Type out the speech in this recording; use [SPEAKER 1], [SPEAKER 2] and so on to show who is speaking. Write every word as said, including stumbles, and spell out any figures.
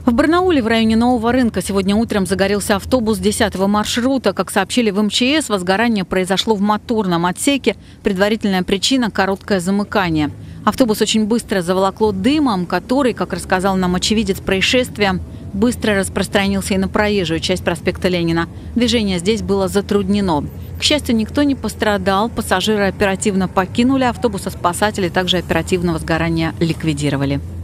[SPEAKER 1] В Барнауле в районе Нового рынка сегодня утром загорелся автобус десятого маршрута. Как сообщили в эм че эс, возгорание произошло в моторном отсеке. Предварительная причина – короткое замыкание. Автобус очень быстро заволокло дымом, который, как рассказал нам очевидец происшествия, быстро распространился и на проезжую часть проспекта Ленина. Движение здесь было затруднено. К счастью, никто не пострадал. Пассажиры оперативно покинули автобус, а спасатели также оперативно возгорание ликвидировали.